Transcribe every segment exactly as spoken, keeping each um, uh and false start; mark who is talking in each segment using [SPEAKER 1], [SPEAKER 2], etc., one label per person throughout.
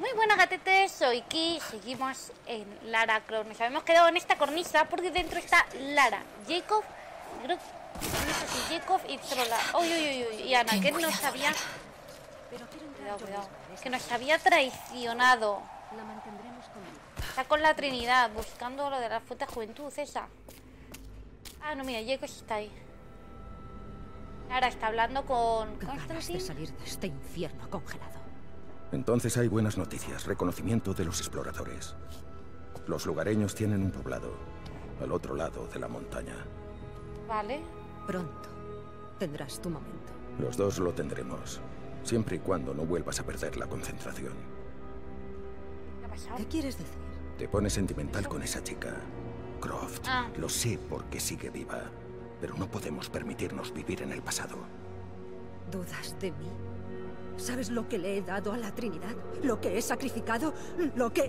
[SPEAKER 1] Muy buenas gatetes, soy Ki, seguimos en Lara Croft. Nos habíamos quedado en esta cornisa porque dentro está Lara, Jacob, creo, no sé si Jacob y Trola. Uy, uy, uy, y Ana, que nos había... Cuidado, cuidado. Que nos había traicionado. Está con la Trinidad, buscando lo de la fuente de juventud, esa. Ah, no, mira, Jacob está ahí. Lara está hablando con...
[SPEAKER 2] Qué ganas de salir de este infierno congelado.
[SPEAKER 3] Entonces hay buenas noticias, reconocimiento de los exploradores. Los lugareños tienen un poblado al otro lado de la montaña.
[SPEAKER 1] Vale.
[SPEAKER 2] Pronto tendrás tu momento.
[SPEAKER 3] Los dos lo tendremos, siempre y cuando no vuelvas a perder la concentración.
[SPEAKER 1] ¿Qué ha pasado?
[SPEAKER 2] ¿Qué quieres decir?
[SPEAKER 3] Te pones sentimental con esa chica, Croft.
[SPEAKER 1] Ah.
[SPEAKER 3] Lo sé porque sigue viva, pero no podemos permitirnos vivir en el pasado.
[SPEAKER 2] ¿Dudas de mí? ¿Sabes lo que le he dado a la Trinidad? ¿Lo que he sacrificado? ¿Lo que...?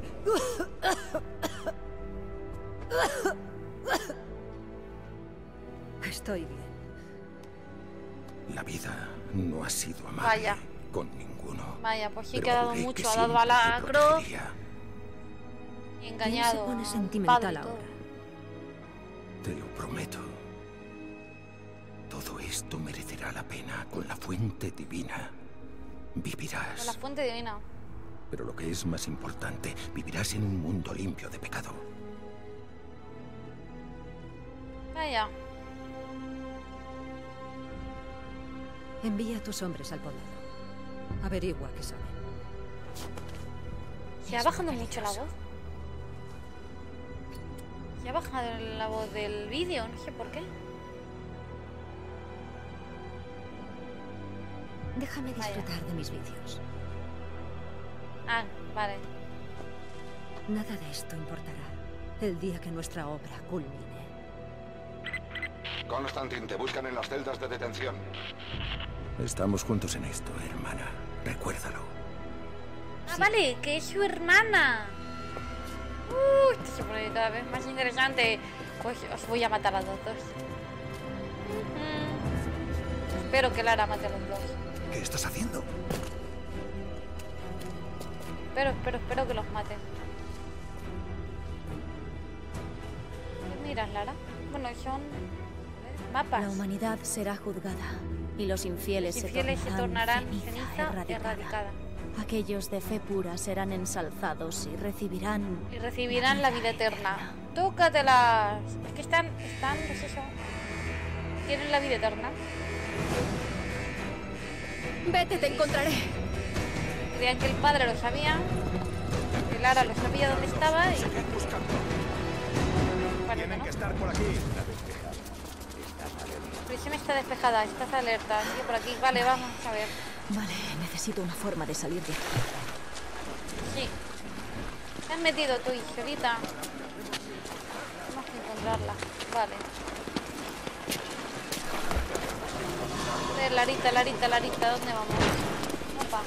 [SPEAKER 2] Estoy bien.
[SPEAKER 3] La vida no ha sido amable
[SPEAKER 1] Vaya.
[SPEAKER 3] con ninguno.
[SPEAKER 1] Vaya, pues sí
[SPEAKER 3] pero
[SPEAKER 1] que ha dado
[SPEAKER 3] juré
[SPEAKER 1] mucho.
[SPEAKER 3] que
[SPEAKER 1] Ha dado a
[SPEAKER 3] siempre
[SPEAKER 1] la
[SPEAKER 3] te
[SPEAKER 1] Croft
[SPEAKER 3] protegería.
[SPEAKER 1] y engañado.
[SPEAKER 2] ¿Quién se pone
[SPEAKER 1] al
[SPEAKER 2] sentimental
[SPEAKER 1] padre y todo.
[SPEAKER 2] ahora?
[SPEAKER 3] Te lo prometo. Todo esto merecerá la pena con la fuente divina. Vivirás.
[SPEAKER 1] Con la fuente divina.
[SPEAKER 3] Pero lo que es más importante, vivirás en un mundo limpio de pecado.
[SPEAKER 1] Vaya.
[SPEAKER 2] Envía a tus hombres al poblado. Averigua qué saben.
[SPEAKER 1] Se ha
[SPEAKER 2] Es
[SPEAKER 1] bajado
[SPEAKER 2] muy
[SPEAKER 1] mucho la
[SPEAKER 2] peligroso.
[SPEAKER 1] voz. Se ha bajado la voz del vídeo, no sé por qué.
[SPEAKER 2] Déjame
[SPEAKER 1] Vaya.
[SPEAKER 2] disfrutar de mis vídeos.
[SPEAKER 1] Ah, vale.
[SPEAKER 2] Nada de esto importará el día que nuestra obra culmine.
[SPEAKER 4] Constantin, te buscan en las celdas de detención.
[SPEAKER 3] Estamos juntos en esto, hermana. Recuérdalo.
[SPEAKER 1] Ah, vale, que es su hermana. Uh, esto se pone cada vez más interesante. Pues os voy a matar a los dos. Ujú. Espero que Lara mate a los dos.
[SPEAKER 4] ¿Qué estás haciendo?
[SPEAKER 1] Espero, espero, espero que los mate. ¿Qué miras, Lara? Bueno, son mapas.
[SPEAKER 5] La humanidad será juzgada y los infieles,
[SPEAKER 1] Los infieles se tornarán
[SPEAKER 5] ceniza,
[SPEAKER 1] ceniza
[SPEAKER 5] erradicada.
[SPEAKER 1] erradicada.
[SPEAKER 5] Aquellos de fe pura serán ensalzados y recibirán...
[SPEAKER 1] Y recibirán la vida eterna. Tócatelas. Es que están, están, pues eso. Tienen la vida eterna.
[SPEAKER 5] Vete, te encontraré.
[SPEAKER 1] Creían que el padre lo sabía. Que Lara lo sabía dónde estaba y...
[SPEAKER 4] Seguid buscando.
[SPEAKER 1] Parece,
[SPEAKER 4] Tienen
[SPEAKER 1] ¿no?
[SPEAKER 4] que estar por aquí.
[SPEAKER 1] La prisión está despejada, estás alerta. Sigue por aquí. Vale, vamos a ver.
[SPEAKER 5] Vale, necesito una forma de salir de aquí.
[SPEAKER 1] Sí. Te has metido tú, Isolita. Tenemos que encontrarla. Vale. A ver, Larita, Larita, Larita, ¿dónde vamos? Opa.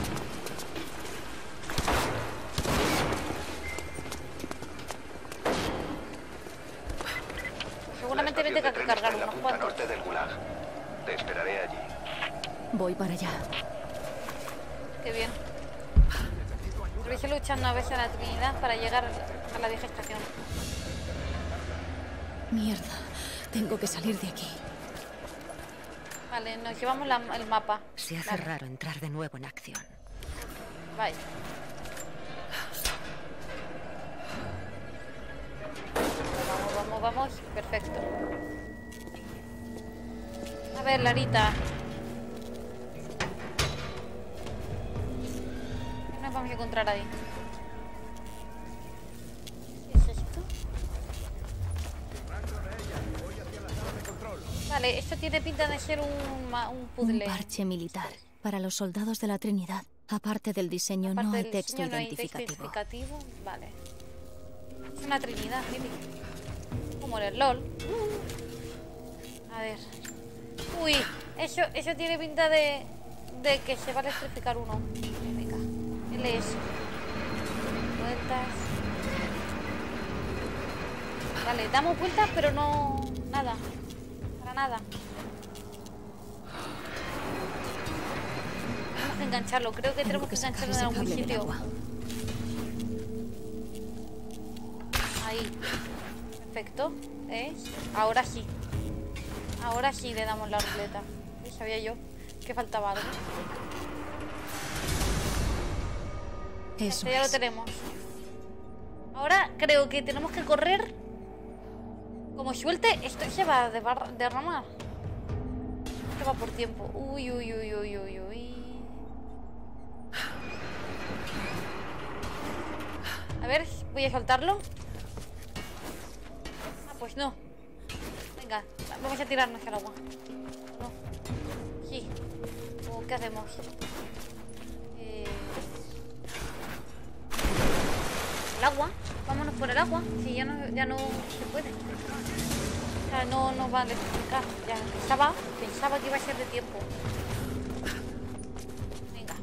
[SPEAKER 1] Seguramente me
[SPEAKER 4] La estación
[SPEAKER 1] tenga
[SPEAKER 4] de
[SPEAKER 1] que
[SPEAKER 4] tren está
[SPEAKER 1] cargar
[SPEAKER 4] en la
[SPEAKER 1] unos
[SPEAKER 4] punta
[SPEAKER 1] cuantos.
[SPEAKER 4] norte del Gulag. Te esperaré allí.
[SPEAKER 5] Voy para allá.
[SPEAKER 1] Qué bien. Estoy luchando a veces a la Trinidad para llegar a la vieja estación.
[SPEAKER 5] Mierda, tengo que salir de aquí.
[SPEAKER 1] Vale, nos llevamos la- el mapa.
[SPEAKER 2] Se hace
[SPEAKER 1] Vale.
[SPEAKER 2] raro entrar de nuevo en acción.
[SPEAKER 1] Vaya. Vamos, vamos, vamos. Perfecto. A ver, Larita. ¿Qué nos vamos a encontrar ahí? ¿Qué es esto? Vale, esto tiene pinta de ser un, ma- un
[SPEAKER 5] Un
[SPEAKER 1] puzzle.
[SPEAKER 5] parche militar para los soldados de la Trinidad. Aparte del diseño,
[SPEAKER 1] Aparte
[SPEAKER 5] no hay
[SPEAKER 1] del
[SPEAKER 5] texto
[SPEAKER 1] diseño, no hay texto
[SPEAKER 5] identificativo.
[SPEAKER 1] identificativo. Vale. Es una trinidad, Lili. Como el LOL. A ver. Uy, eso, eso tiene pinta de, de que se va a electrificar uno. Venga. Él es. Vueltas. Vale, damos vueltas, pero no. Nada. Para nada. Tenemos que engancharlo. Creo que tenemos que
[SPEAKER 5] sacar
[SPEAKER 1] engancharlo en
[SPEAKER 5] ese
[SPEAKER 1] algún
[SPEAKER 5] cable del
[SPEAKER 1] sitio.
[SPEAKER 5] agua.
[SPEAKER 1] Ahí. Perfecto. ¿Eh? Ahora sí. Ahora sí le damos la ruleta. ¿Sí? Sabía yo que faltaba algo.
[SPEAKER 5] Eso
[SPEAKER 1] Este ya lo
[SPEAKER 5] es.
[SPEAKER 1] tenemos. Ahora creo que tenemos que correr. Como suelte, esto se va a debar- derramar. Esto va por tiempo. Uy, uy, uy, uy, uy, uy. A ver, voy a soltarlo. Ah, pues no. Venga, vamos a tirarnos al agua. No. Sí. ¿O qué hacemos? Eh... El agua. Vámonos por el agua. Si ya no, ya no se puede. O sea, no nos va a electrificar. Ya pensaba, pensaba que iba a ser de tiempo. Venga.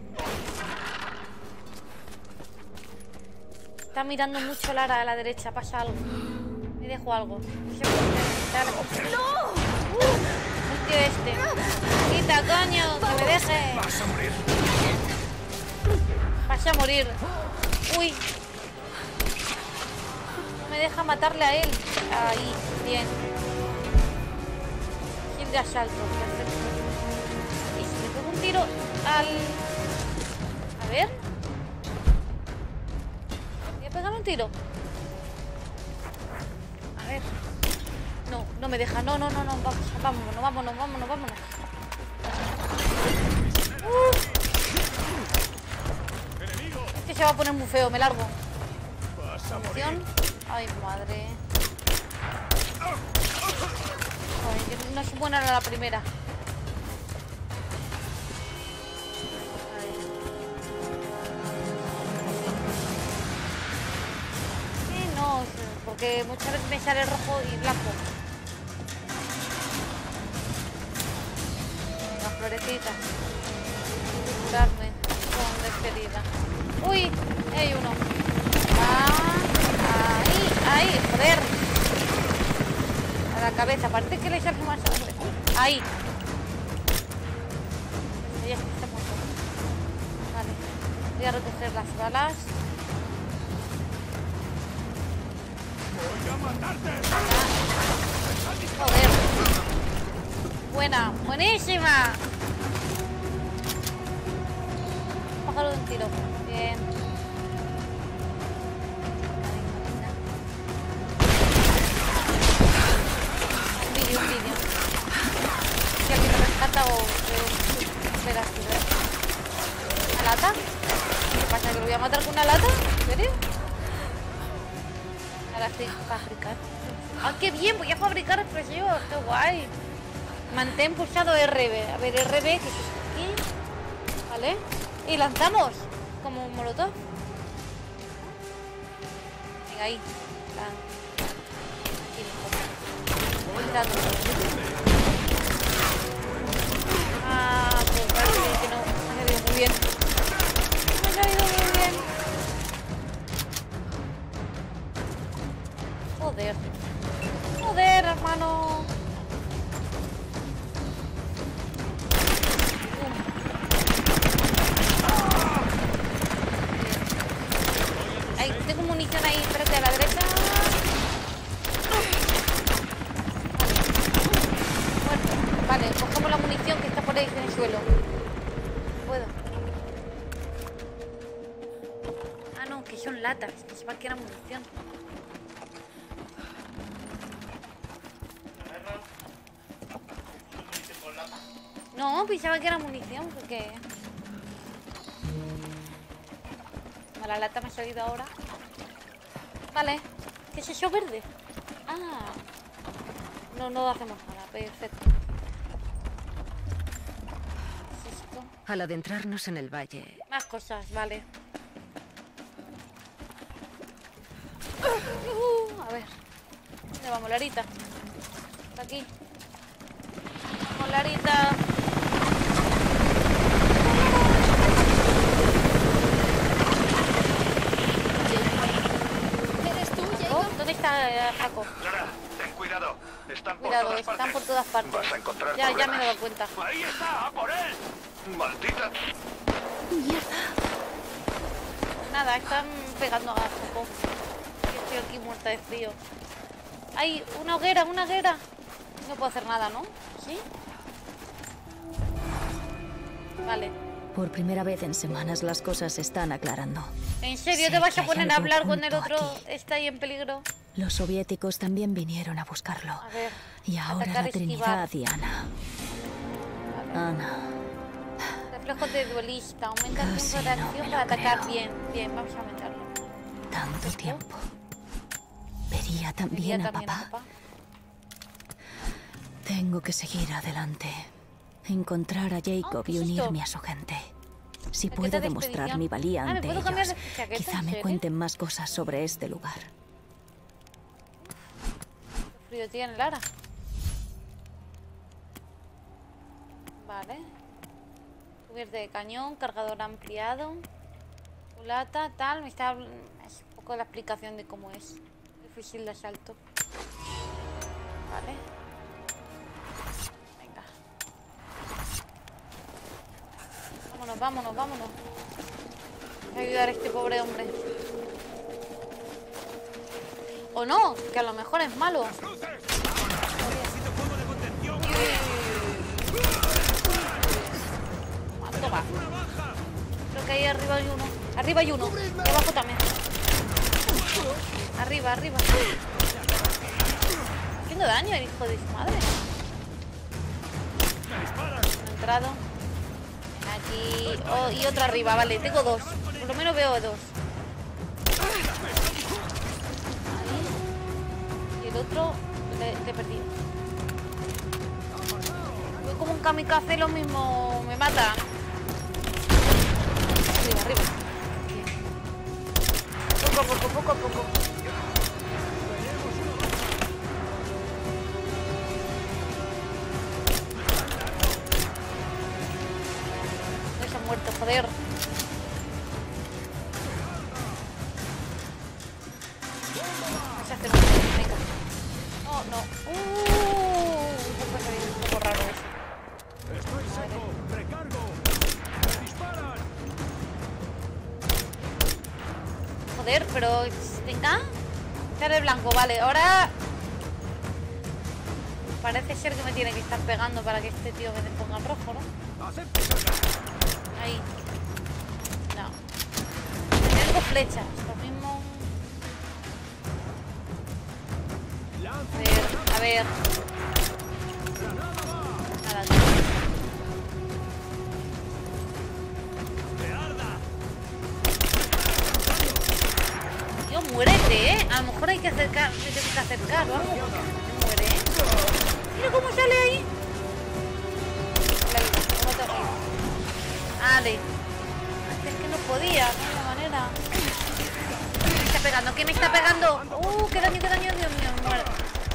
[SPEAKER 1] Está mirando mucho Lara a la derecha. Pasa algo. Me dejo algo. No sé por qué. ¡No! Uh, el tío este. Quita, coño, que me deje.
[SPEAKER 4] Vas a morir.
[SPEAKER 1] Vas a morir. Uy. No me deja matarle a él. Ahí, bien. Kill de asalto, perfecto. Y si le pego un tiro al... A ver. Voy a pegar un tiro. A ver. No, no me deja. No, no, no, no. Vamos, vámonos, vámonos, vámonos, vámonos. Uh. Este se va a poner muy feo, me largo. Munición. Ay, madre. Ay, que no soy buena a la primera. A ver. Sí, no, porque muchas veces me sale rojo y blanco. Venga, florecita. Curarme con despedida. Uy, hay uno. Ah, ahí, ahí, joder. A la cabeza, parece que le sale más sangre. Ahí. Ya está muerto. Vale. Voy a recoger las balas.
[SPEAKER 4] Voy a matarte.
[SPEAKER 1] Joder. Buena, buenísima. Bájalo de un tiro. Bien. Un vídeo, un vídeo. Si alguien me rescata o... Espera, espera. ¿Una lata? ¿Qué pasa? ¿Que lo voy a matar con una lata? ¿En serio? Ahora estoy fabricar. ¡Ah, qué bien! Voy a fabricar explosivos. ¡Qué guay! Mantén pulsado R B. A ver, R B, que es aquí. ¿Vale? Y lanzamos. Como un molotov. Venga, ahí. Aquí mejor. Entrando. Ah, pues parece que no. Me ha salido muy bien. Me ha salido muy bien. Joder. Joder, hermano. Ahí, tengo munición ahí, espérate, a la derecha. Vale. Muerto. Vale, cogemos la munición que está por ahí en el suelo. Puedo. Ah, no, que son latas. Pensaba que era munición. No, pensaba que era munición porque... La lata me ha salido ahora. Vale. ¿Qué es eso verde? Ah. No, no hacemos nada. Perfecto. ¿Qué es esto?
[SPEAKER 2] Al adentrarnos en el valle,
[SPEAKER 1] Más cosas, vale. Uh, a ver. ¿Dónde vamos, Larita? Está aquí. Vamos, Larita. ¿Dónde está Jacob?
[SPEAKER 4] Lara, ten cuidado. Están por
[SPEAKER 1] Cuidado,
[SPEAKER 4] todas
[SPEAKER 1] están
[SPEAKER 4] partes.
[SPEAKER 1] por todas partes.
[SPEAKER 4] Vas a encontrar
[SPEAKER 1] Ya, ya me he
[SPEAKER 4] problemas.
[SPEAKER 1] dado cuenta.
[SPEAKER 4] Ahí está, a por él. Maldita.
[SPEAKER 1] Nada, están pegando a Jacob. Estoy aquí muerta de frío. ¡Ay! ¡Una hoguera! ¡Una hoguera! No puedo hacer nada, ¿no? ¿Sí? Vale.
[SPEAKER 5] Por primera vez en semanas las cosas se están aclarando.
[SPEAKER 1] ¿En serio
[SPEAKER 5] Sé
[SPEAKER 1] te vas
[SPEAKER 5] que
[SPEAKER 1] a
[SPEAKER 5] hay
[SPEAKER 1] poner a
[SPEAKER 5] algo
[SPEAKER 1] hablar con el
[SPEAKER 5] oculto
[SPEAKER 1] otro?
[SPEAKER 5] aquí.
[SPEAKER 1] ¿Está ahí en peligro?
[SPEAKER 5] Los soviéticos también vinieron a buscarlo.
[SPEAKER 1] A ver.
[SPEAKER 5] Y ahora
[SPEAKER 1] atacar,
[SPEAKER 5] la Trinidad
[SPEAKER 1] esquivar.
[SPEAKER 5] y Ana. Ana.
[SPEAKER 1] Reflejos de duelista. Aumenta el
[SPEAKER 5] Casi
[SPEAKER 1] tiempo de
[SPEAKER 5] no
[SPEAKER 1] reacción
[SPEAKER 5] me
[SPEAKER 1] para
[SPEAKER 5] lo
[SPEAKER 1] atacar.
[SPEAKER 5] creo.
[SPEAKER 1] Bien, bien, vamos a aumentarlo.
[SPEAKER 5] Tanto tiempo. Vería
[SPEAKER 1] Diría
[SPEAKER 5] también a
[SPEAKER 1] también a
[SPEAKER 5] papá.
[SPEAKER 1] papá.
[SPEAKER 5] Tengo que seguir adelante. Encontrar a Jacob
[SPEAKER 1] ¿qué
[SPEAKER 5] y
[SPEAKER 1] es esto?
[SPEAKER 5] unirme a su gente. Si
[SPEAKER 1] Chaqueta
[SPEAKER 5] puedo
[SPEAKER 1] de
[SPEAKER 5] demostrar
[SPEAKER 1] expedición.
[SPEAKER 5] mi valía
[SPEAKER 1] Ah, ¿me
[SPEAKER 5] ante
[SPEAKER 1] puedo cambiar
[SPEAKER 5] ellos,
[SPEAKER 1] de chaqueta,
[SPEAKER 5] quizá
[SPEAKER 1] en
[SPEAKER 5] me
[SPEAKER 1] serio?
[SPEAKER 5] cuenten más cosas sobre este lugar.
[SPEAKER 1] Qué frío tiene Lara. Vale. Cubierta de cañón, cargador ampliado. Culata, tal. Me está... Es un poco la explicación de cómo es el fusil de asalto. Vale. Venga. Vámonos, vámonos, vámonos. Voy a ayudar a este pobre hombre. O no, que a lo mejor es malo. Ah, toma. Creo que ahí arriba hay uno. Arriba hay uno. Y abajo también. Arriba, arriba. Haciendo daño el hijo de su madre. Han entrado. Aquí. Oh, y otro arriba, vale. Tengo dos. Por lo menos veo dos. Ahí. Y el otro le, le he perdido. Voy como un kamikaze, lo mismo. Me mata. Arriba, arriba. Poco a poco, poco a poco. No se ha muerto, joder. No se hace mucho, venga. No, no. Uh, un poco, un poco raro eso.
[SPEAKER 4] Estoy seco. Recargo. Me disparan.
[SPEAKER 1] Joder, pero... Venga. Estar de blanco, vale. Ahora... Parece ser que me tiene que estar pegando para que este tío me ponga en rojo, ¿no? Ahí. No. Tengo flechas. Lo mismo... A ver, a ver. Nada, tío. Tío, muérete, ¿eh? A lo mejor hay que acercar, me tengo que acercar o algo. Se muere, ¿eh? Mira cómo sale ahí. Vale. Es que no podía, no había manera. ¿Quién me está pegando? ¿Quién me está pegando? Uh, qué daño, qué daño, Dios mío, me muero.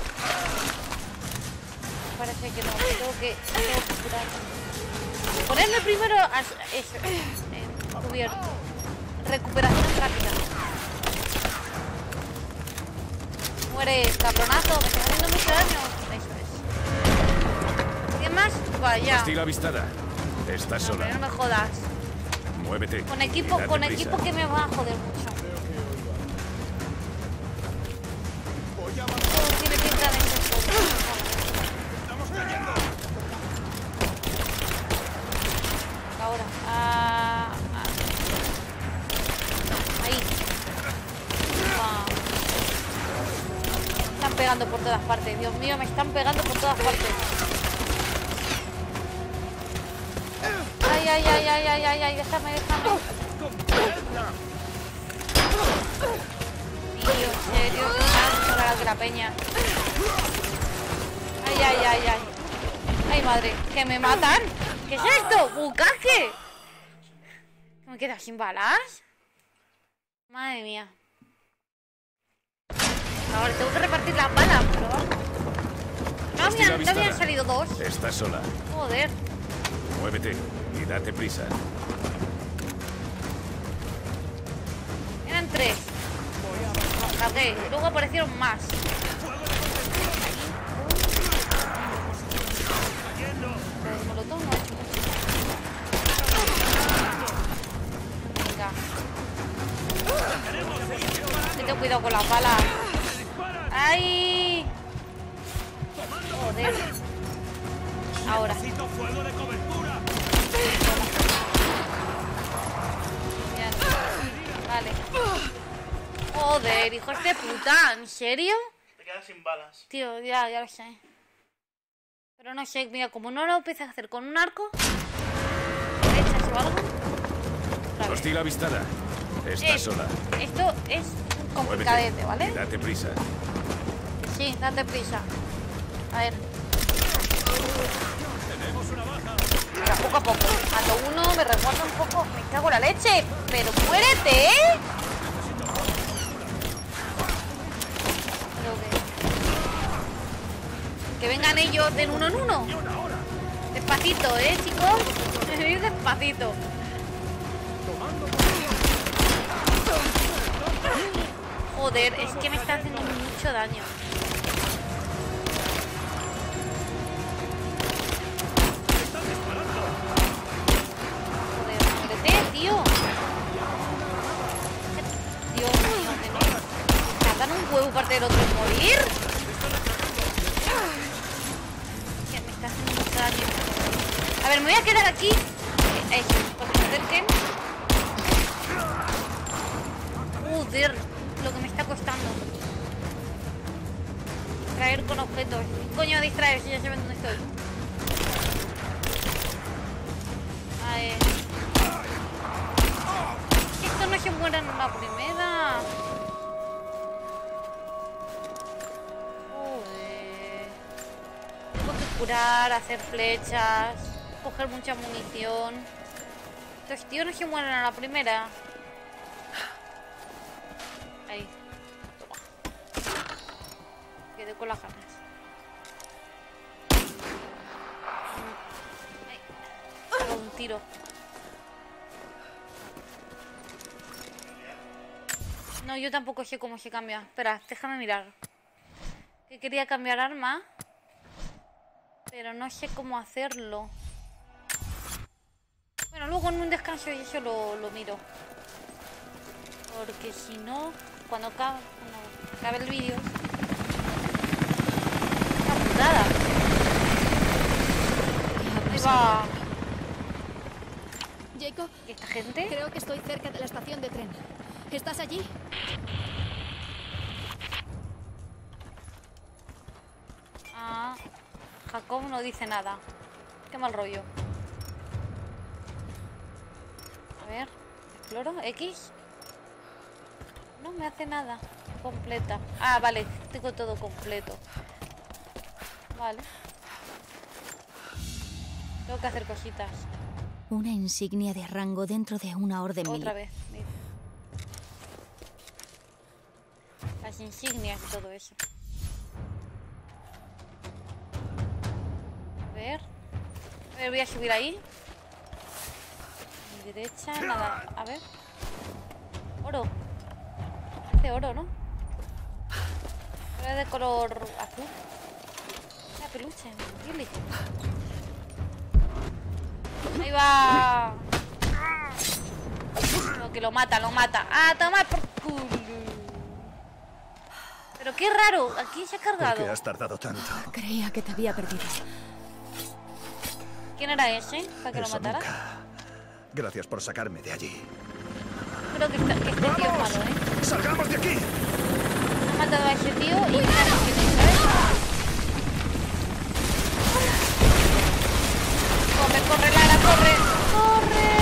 [SPEAKER 1] Parece que no, que tengo que, tengo que curar. Ponerme primero a, eso, eh, cubierto. Recuperación rápida. Muere, cabronazo, me está haciendo mucho daño. Eso es. ¿Quién más? Vaya.
[SPEAKER 4] Hostil avistada. Estás
[SPEAKER 1] No,
[SPEAKER 4] sola.
[SPEAKER 1] pero no me jodas.
[SPEAKER 4] Muévete.
[SPEAKER 1] Con equipo,
[SPEAKER 4] y date
[SPEAKER 1] con
[SPEAKER 4] prisa.
[SPEAKER 1] equipo que me va a joder mucho. Oh, tiene pinta de ser ahora. Ah, ah. Ahí. Ah. Me están pegando por todas partes. Dios mío, me están pegando por todas partes. Ay, ay, ay, ay, ay, ay, ay, déjame, déjame. Tío, en serio, que más rara que la peña. Ay, ay, ay, ay. Ay, madre, que me matan. ¿Qué es esto? ¡Bucaje! ¿Me quedas sin balas? Madre mía. Ahora tengo que repartir las balas, pero vamos. No
[SPEAKER 4] Hostil
[SPEAKER 1] habían, no
[SPEAKER 4] avistada.
[SPEAKER 1] habían salido dos.
[SPEAKER 4] Estás sola.
[SPEAKER 1] Joder.
[SPEAKER 4] Muévete y date prisa.
[SPEAKER 1] Eran tres. Los cargué. Luego aparecieron más. Pero el molotov no ha hecho mucho. Venga. ten cuidado con las balas. ¡Ay! Joder. Ahora.
[SPEAKER 4] Necesito fuego de cobertura.
[SPEAKER 1] Bien. Vale. Joder, hijos de puta. ¿En serio?
[SPEAKER 6] Te quedas sin balas.
[SPEAKER 1] Tío, ya, ya lo sé. Pero no sé, mira, como no lo empecé a hacer con un arco, ¿flechas o algo? Otra vez.
[SPEAKER 7] Hostil avistada. Está
[SPEAKER 1] Eh,
[SPEAKER 7] sola.
[SPEAKER 1] Esto es complicadete, ¿vale?
[SPEAKER 7] Y date prisa.
[SPEAKER 1] Sí, date prisa. A ver.
[SPEAKER 4] Tenemos una baja.
[SPEAKER 1] Venga, poco a poco. Mato uno, me recuerda un poco. Me cago en la leche. Pero muérete, ¿eh? Creo que... que vengan ellos de uno en uno. Despacito, ¿eh, chicos? Ir despacito. Joder, es que me está haciendo mucho daño. Joder, muérete, tío. Dios mío, de mí. ¿Tardan un huevo parte del otro en morir? Que me está haciendo mucho daño. A ver, me voy a quedar aquí. Eh, Eso, cuando se acerquen. Joder, lo que me está costando. Distraer con objetos. ¿Qué coño distraer si ya saben dónde estoy? A ver. Estos no se mueren en la primera. Joder. Tengo que curar, hacer flechas, coger mucha munición. Estos tíos no se mueren a la primera. Ahí. Toma. Quedé con las ganas. Ahí. Hago un tiro. No, yo tampoco sé cómo se cambia. Espera, déjame mirar. Que quería cambiar arma, pero no sé cómo hacerlo. Bueno, luego en un descanso yo eso lo, lo miro. Porque si no, cuando acabe, cuando acabe el vídeo... Una putada. Ahí va.
[SPEAKER 8] Jacob,
[SPEAKER 1] ¿Y esta gente?
[SPEAKER 8] creo que estoy cerca de la estación de tren. ¿Estás allí?
[SPEAKER 1] Ah, Jacob no dice nada. Qué mal rollo. A ver, exploro, X. No me hace nada. Completa. Ah, vale, tengo todo completo. Vale. Tengo que hacer cositas.
[SPEAKER 5] Una insignia de rango dentro de una orden
[SPEAKER 1] Otra
[SPEAKER 5] militar.
[SPEAKER 1] vez. Mira. Las insignias y todo eso. A ver. A ver, voy a subir ahí. A mi derecha, nada. A ver. Oro. Hace oro, ¿no? Ahora es de color azul. La peluche, really. Ahí va. No, que lo mata, lo mata. ¡Ah, toma por culo! Pero qué raro, aquí se ha
[SPEAKER 7] ¿Por
[SPEAKER 1] cargado.
[SPEAKER 7] qué has tardado tanto?
[SPEAKER 5] Creía que te había perdido.
[SPEAKER 1] ¿Quién era ese? ¿Para que lo
[SPEAKER 7] Eso
[SPEAKER 1] matara?
[SPEAKER 7] nunca. Gracias por sacarme de allí.
[SPEAKER 1] Creo que, está, que este tío es malo, ¿eh?
[SPEAKER 7] ¡Salgamos de aquí!
[SPEAKER 1] Ha matado a ese tío y me ha metido, ¿sabes? Corre, corre, Lara, corre. ¡Corre!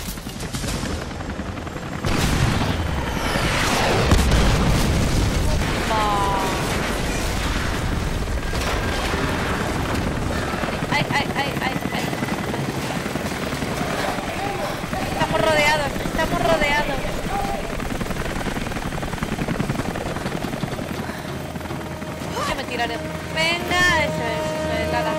[SPEAKER 1] Ay, ay, ay, ay, ay. Estamos rodeados, estamos rodeados. Yo me tiraré. Venga, eso es, eso es, Lara.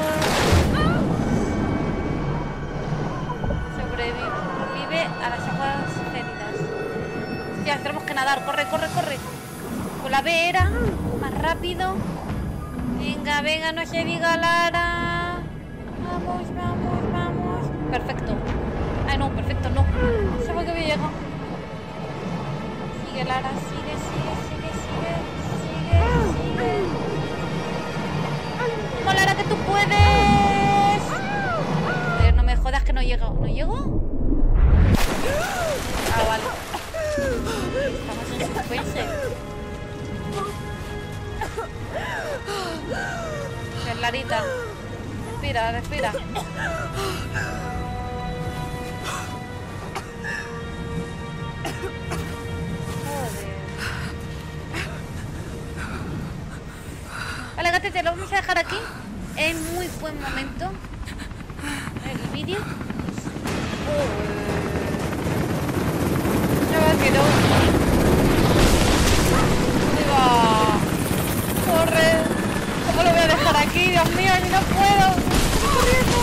[SPEAKER 1] Sobrevive a las aguas gélidas. Ya, tenemos que nadar. Corre, corre, corre. Con la B era más rápido. Venga, venga, no se diga Lara. Vamos, vamos, vamos. Perfecto. Ay, no, perfecto, no. Se fue que había llegado. Sigue, Lara, sigue, sigue, sigue. llego? Ah, vale. Estamos en suspense. Larita. Respira, respira. Vale, gatete, lo vamos a dejar aquí. En muy buen momento. El vídeo. Ya va que no. ¿Dónde va? Corre. ¿Cómo lo voy a dejar aquí? Dios mío, ni no puedo. Estoy corriendo.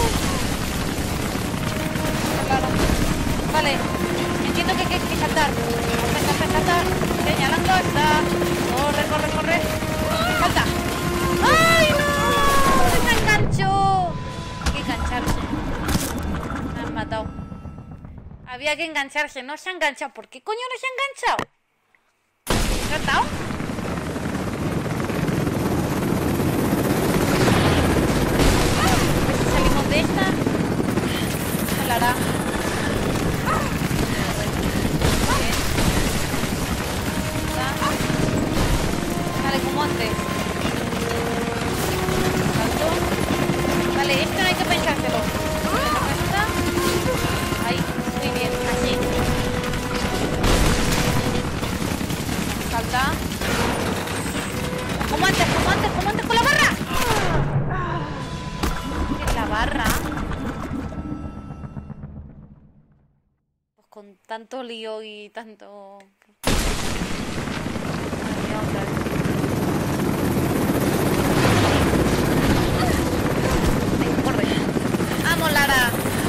[SPEAKER 1] Claro. Vale. Entiendo que hay que saltar. Saltar, saltar. Señalando hasta. Corre, corre, corre. Salta. ¡Ay, no! ¡Me enganchó! Hay que engancharse. Me han matado. Había que engancharse. No se ha enganchado. ¿Por qué coño no se ha enganchado? ¿Se ha saltado? Salimos de esta. Hablará. Vale, como antes. Salto. Vale, esto no hay que pensárselo. Ahí, muy bien, así. Salta. Como antes, como antes, como antes con la barra. ¿Qué es la barra? Pues con tanto lío y tanto... Otra vez. Corre. ¡Vamos, Lara!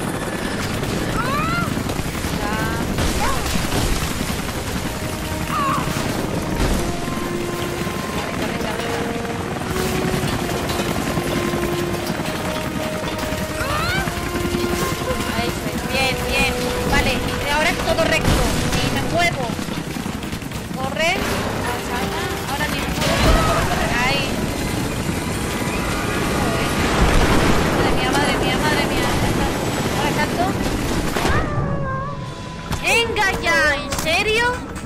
[SPEAKER 1] Bien, bien. Vale, ahora es todo recto. Y me muevo. Corre. Ahora mismo. Ahí. Madre mía, madre mía, madre mía. Ahora salto. ¡Venga ya! ¿En serio?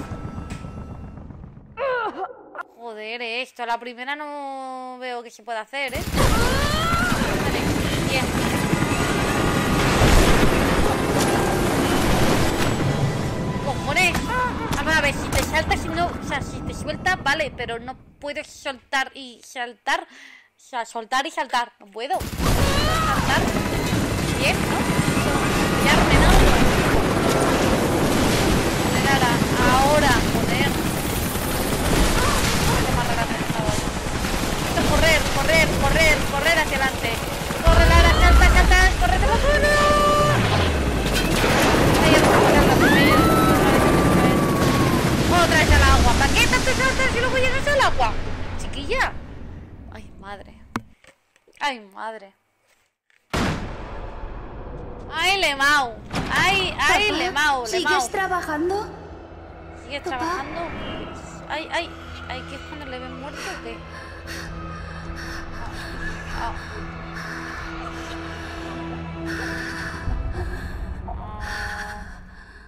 [SPEAKER 1] Joder, esto. La primera no veo que se pueda hacer, ¿eh? Vale, bien. Cojones. Vamos a ver, si te salta, si no, o sea, si te suelta, vale, pero no puedes soltar y saltar, o sea, soltar y saltar, no puedo. Saltar, bien, ¿no? Ya ordenado. Ahora, ahora, joder. Esto es correr, correr, correr, correr hacia adelante. Corre, Lara, salta, salta, corre, te vas, corre. Ahí vamos a primera. Otra vez al agua. ¿Para qué tanto saltas si luego llegas al agua? Chiquilla. Ay, madre. Ay, madre. Ay, Lemau. Ay, ay, Lemau.
[SPEAKER 6] ¿Sigues trabajando?
[SPEAKER 1] ¿Sigues trabajando? Ay, ay. Ay, ¿qué es cuando le ven muerto o qué? Ah. Ah.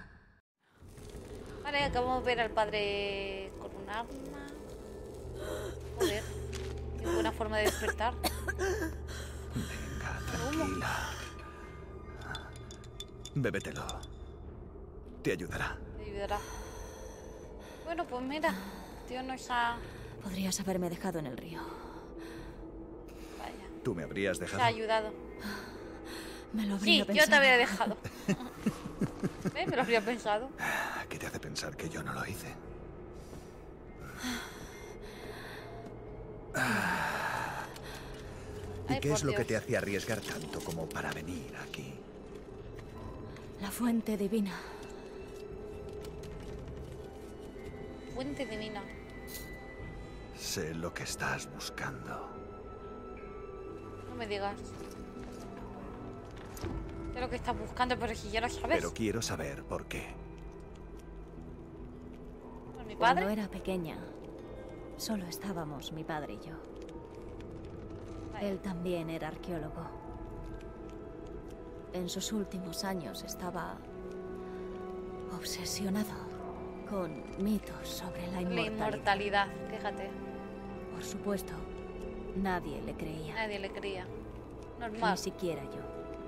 [SPEAKER 1] Vale, acabamos de ver al padre con un arma. Joder, qué buena forma de despertar.
[SPEAKER 7] Venga, tranquila. Bébetelo. Te ayudará.
[SPEAKER 1] Te ayudará. Bueno, pues mira, tío no está...
[SPEAKER 5] Podrías haberme dejado en el río.
[SPEAKER 1] Vaya,
[SPEAKER 7] ¿Tú me habrías
[SPEAKER 1] te
[SPEAKER 7] dejado?
[SPEAKER 1] ha ayudado.
[SPEAKER 5] Me lo habría
[SPEAKER 1] Sí,
[SPEAKER 5] pensado.
[SPEAKER 1] yo te habría dejado. ¿Eh? Me lo habría pensado.
[SPEAKER 7] ¿Qué te hace pensar que yo no lo hice? ¿Y
[SPEAKER 1] Ay,
[SPEAKER 7] qué
[SPEAKER 1] por
[SPEAKER 7] es lo que
[SPEAKER 1] Dios.
[SPEAKER 7] te hace arriesgar tanto como para venir aquí?
[SPEAKER 5] La fuente divina.
[SPEAKER 1] Fuente divina.
[SPEAKER 7] Sé lo que estás buscando.
[SPEAKER 1] No me digas. Sé lo que estás buscando, pero si ya lo sabes.
[SPEAKER 7] Pero quiero saber por qué.
[SPEAKER 1] ¿Con mi
[SPEAKER 5] Cuando
[SPEAKER 1] padre?
[SPEAKER 5] era pequeña, solo estábamos mi padre y yo.
[SPEAKER 1] Vale.
[SPEAKER 5] Él también era arqueólogo. en sus últimos años estaba obsesionado con mitos sobre la
[SPEAKER 1] La
[SPEAKER 5] inmortalidad.
[SPEAKER 1] inmortalidad, fíjate.
[SPEAKER 5] Por supuesto, nadie le creía,
[SPEAKER 1] Nadie le creía.
[SPEAKER 5] ni
[SPEAKER 1] Normal.
[SPEAKER 5] siquiera yo.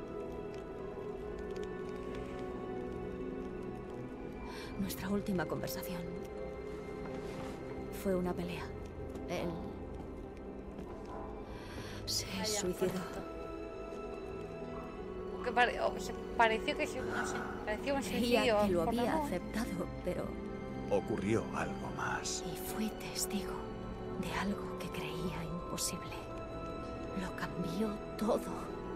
[SPEAKER 5] Nuestra última conversación fue una pelea. Él se
[SPEAKER 1] Vaya,
[SPEAKER 5] suicidó.
[SPEAKER 1] pobrecito. Que pare- o se pareció que se- no sé, pareció un
[SPEAKER 5] Creía
[SPEAKER 1] suicidio.
[SPEAKER 5] que lo
[SPEAKER 1] por
[SPEAKER 5] había
[SPEAKER 1] amor.
[SPEAKER 5] aceptado, pero...
[SPEAKER 7] Ocurrió algo más.
[SPEAKER 5] Y fui testigo de algo que creía imposible. Lo cambió todo.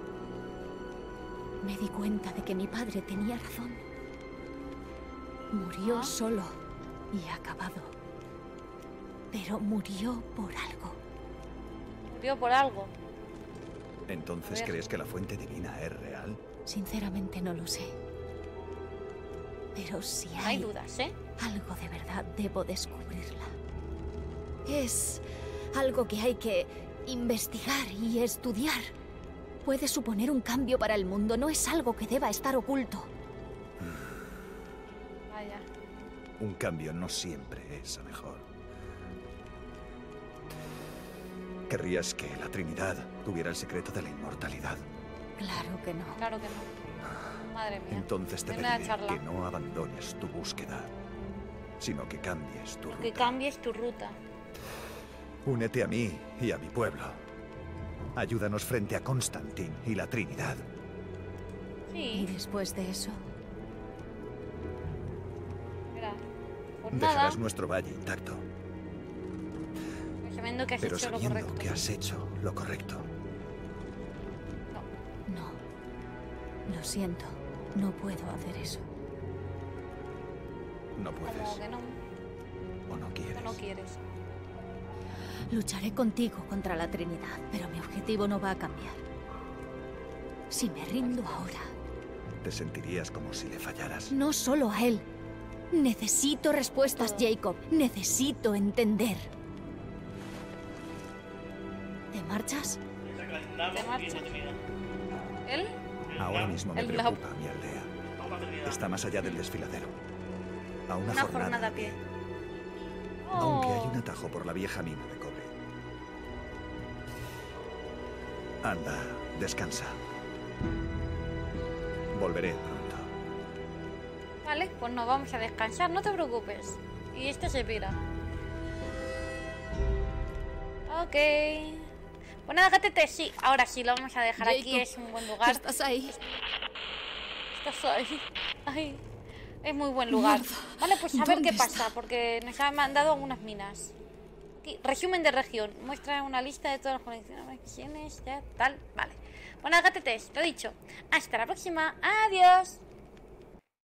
[SPEAKER 5] Me di cuenta de que mi padre tenía razón. Murió
[SPEAKER 1] ¿Ah?
[SPEAKER 5] solo y acabado. Pero murió por algo.
[SPEAKER 1] Murió por algo.
[SPEAKER 7] ¿Entonces
[SPEAKER 1] A ver.
[SPEAKER 7] crees que la fuente divina es real?
[SPEAKER 5] Sinceramente no lo sé. Pero si
[SPEAKER 1] No hay
[SPEAKER 5] hay
[SPEAKER 1] dudas, ¿eh?
[SPEAKER 5] algo de verdad, debo descubrirla. Es algo que hay que investigar y estudiar. Puede suponer un cambio para el mundo, no es algo que deba estar oculto.
[SPEAKER 1] Vaya.
[SPEAKER 7] Un cambio no siempre es a mejor. ¿Querrías que la Trinidad tuviera el secreto de la inmortalidad?
[SPEAKER 5] Claro que no.
[SPEAKER 1] Claro que no. Madre mía.
[SPEAKER 7] Entonces te
[SPEAKER 1] Ven a la
[SPEAKER 7] pediré
[SPEAKER 1] charla.
[SPEAKER 7] que no abandones tu búsqueda, sino que cambies tu
[SPEAKER 1] Que
[SPEAKER 7] ruta.
[SPEAKER 1] cambies tu ruta.
[SPEAKER 7] Únete a mí y a mi pueblo. Ayúdanos frente a Constantin y la Trinidad.
[SPEAKER 5] Y
[SPEAKER 1] Sí,
[SPEAKER 5] después de eso,
[SPEAKER 1] mira. Pues nada,
[SPEAKER 7] Dejarás nuestro valle intacto,
[SPEAKER 1] sabiendo que has
[SPEAKER 7] pero
[SPEAKER 1] hecho lo
[SPEAKER 7] sabiendo
[SPEAKER 1] correcto.
[SPEAKER 7] que has hecho lo correcto.
[SPEAKER 5] no. Lo siento, no puedo hacer eso.
[SPEAKER 7] No
[SPEAKER 1] Como
[SPEAKER 7] puedes
[SPEAKER 1] que no,
[SPEAKER 7] o no
[SPEAKER 1] que
[SPEAKER 7] quieres.
[SPEAKER 1] no quieres.
[SPEAKER 5] Lucharé contigo contra la Trinidad, pero mi objetivo no va a cambiar. Si me rindo ahora,
[SPEAKER 7] Te sentirías como si le fallaras.
[SPEAKER 5] no solo a él. Necesito respuestas,
[SPEAKER 1] Todo.
[SPEAKER 5] Jacob. Necesito entender. ¿Te marchas?
[SPEAKER 1] ¿Te marchas? ¿Él?
[SPEAKER 7] Ahora mismo me
[SPEAKER 1] El
[SPEAKER 7] preocupa mi aldea. Está más allá del desfiladero. A una,
[SPEAKER 1] Una jornada a pie.
[SPEAKER 7] Aunque hay
[SPEAKER 1] Oh.
[SPEAKER 7] un atajo por la vieja mina de cobre. Anda, descansa. Volveré pronto.
[SPEAKER 1] Vale, pues nos vamos a descansar, no te preocupes. Y este se pira. Ok. Pues nada, gatete, sí. Ahora sí, lo vamos a dejar aquí,
[SPEAKER 8] Jacob,
[SPEAKER 1] es un buen lugar.
[SPEAKER 8] ¿Estás ahí?
[SPEAKER 1] Estás ahí. Ay, es muy buen lugar. Vale, pues a ver
[SPEAKER 8] ¿Dónde
[SPEAKER 1] qué pasa,
[SPEAKER 8] está?
[SPEAKER 1] porque nos han mandado algunas minas. Aquí, resumen de región. Muestra una lista de todas las conexiones, ya, tal. Vale. Bueno, gatetes, lo dicho. Hasta la próxima. Adiós.